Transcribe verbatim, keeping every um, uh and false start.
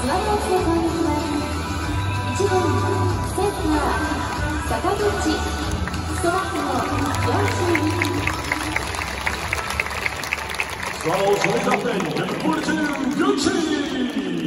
スワローズを攻撃はいちばんセンター坂口ストライクのよんじゅうに。 So, so captain, number forty-two, Gucci!